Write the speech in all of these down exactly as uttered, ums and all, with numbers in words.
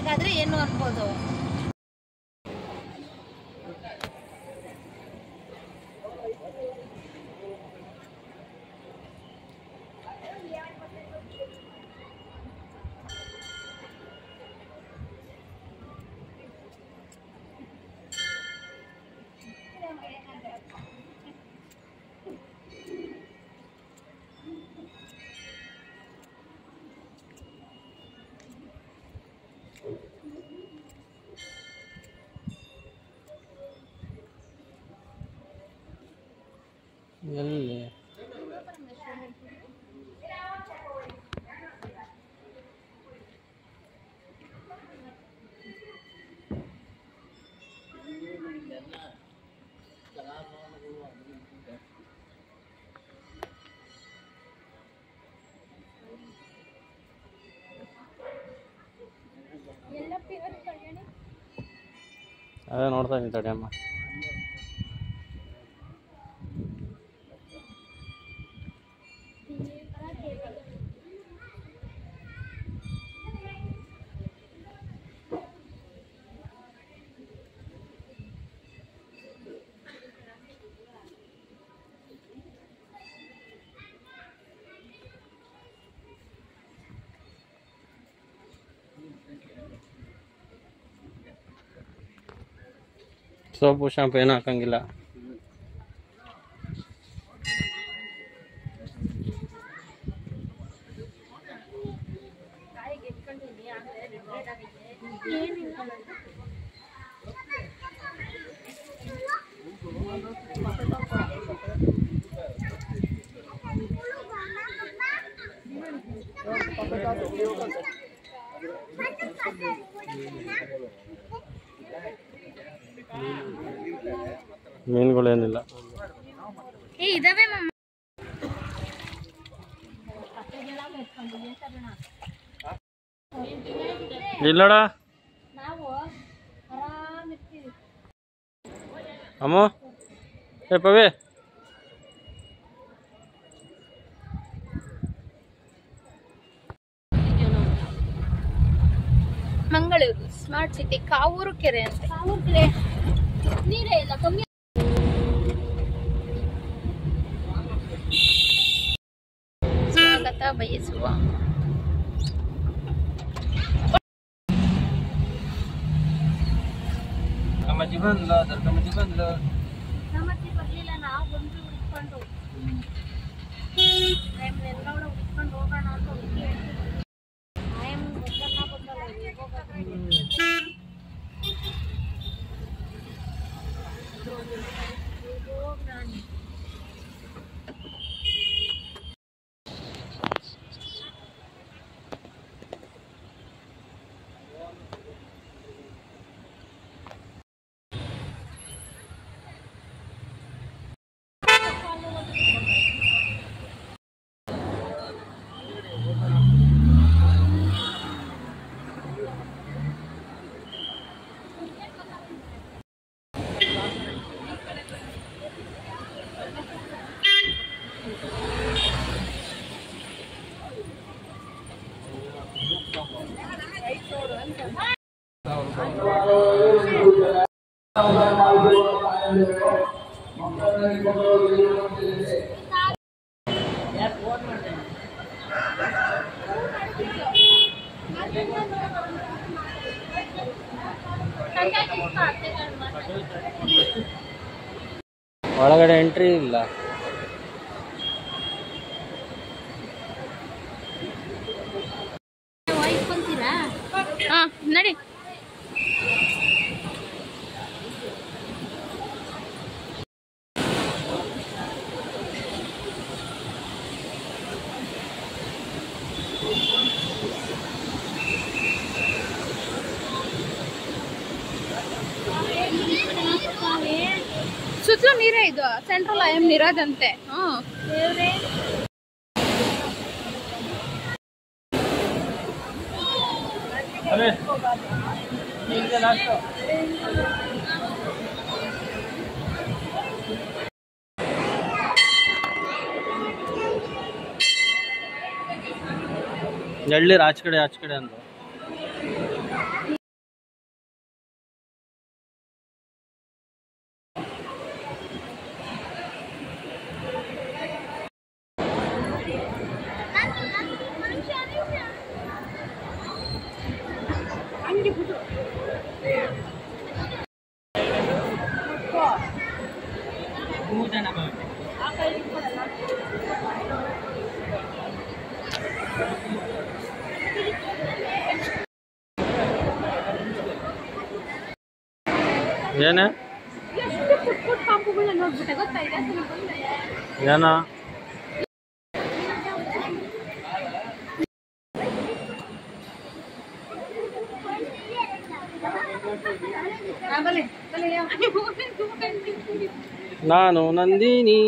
ಹಂಗಾದ್ರೆ ಏನು ಅನ್ಬೋದು. ಎಲ್ಲಿ ಅದೇ ನೋಡ್ತಾ ಇದ್ದೀನಿ ತಡಿ ಅಮ್ಮ. ಸೋಪು ಶಾಂಪು ಏನೂ ಹಾಕಂಗಿಲ್ಲ. ಮೀನುಗಳೇನಿಲ್ಲ. ಇಲ್ಲಡ ಅಮ್ಮ. ಏ ಪವಿ, ಮಂಗಳೂರು ಸ್ಮಾರ್ಟ್ ಸಿಟಿ ಕಾವೂರು ಕೆರೆ ಅಂತ. ಕಾವೂರು ಕೆರೆ ನೀರೇ ಇಲ್ಲ, ಕಮ್ಮಿ. ಸ್ವಾಗತ ಬಯಸುವ ಕಮಜಿ ಬಂದ್ಲ, ಅದರ ಕಮಜಿ ಬಂದ್ಲ. ನಮ್ಮತ್ತಿ ಬರ್ಲಿಲ್ಲ, ನಾವು ಬಂದು ಹುಡ್ಕೊಂಡು ಎಲ್ಲ ಹುಡ್ಕೊಂಡು ಹೋಗೋಣ ಅಂತ ಹುಡುಗಿ ಹೇಳ್ತೀವಿ. ಆಯಮ್ ಬಂದಲ್ಲ ಬಂದಲ್ಲ ಹೋಗ್ ನಾನು. ಒಳಗಡೆ ಎಂಟ್ರಿ ಇಲ್ಲ. ಹಾ ನಡಿ. ಸುತ್ತಲೂ ನೀರೇ ಇದು, ಸೆಂಟ್ರಲ್ ಐ ಎಂ ನೀರದಂತೆ. ಹ್ಮ್ ಎಳ್ಳಿರ್ ಆಚ ಕಡೆ ಆಚ ಕಡೆ ಅಂದ್ರು. ಏನೇ ಎಷ್ಟು ಪುಟ್ ಪುಟ್ ಪಾಂಪುಗಳನ್ನ ನೋಡ್ಬಿಟ್ಟೆ ಗೊತ್ತಾ ಇದೆ ಏನೋ ನಾನು ನಂದಿನಿ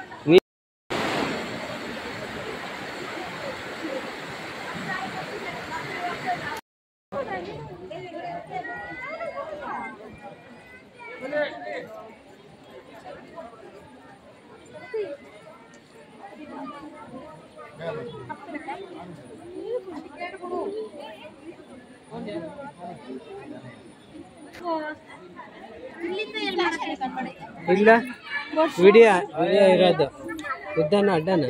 ಇಲ್ಲ ವಿಡಿಯೋ ವಿಡಿಯೋ ಇರೋದು ಉದ್ದಾನ ಅಡ್ಡನ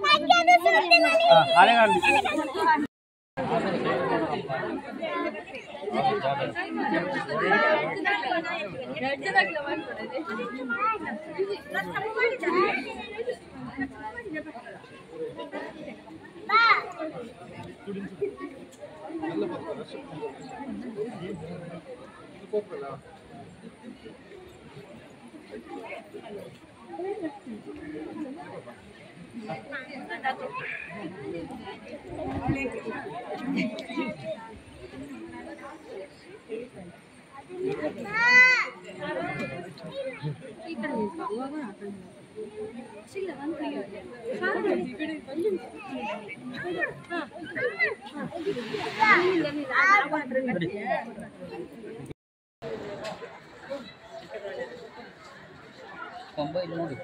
ಮೊಬೈಲ್ ನೋಡಿ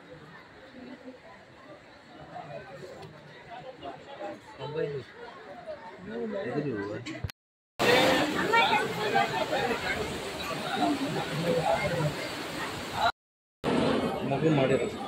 ಮೊಬೈಲ್ ಮಗು ಮಾಡಿರೋದು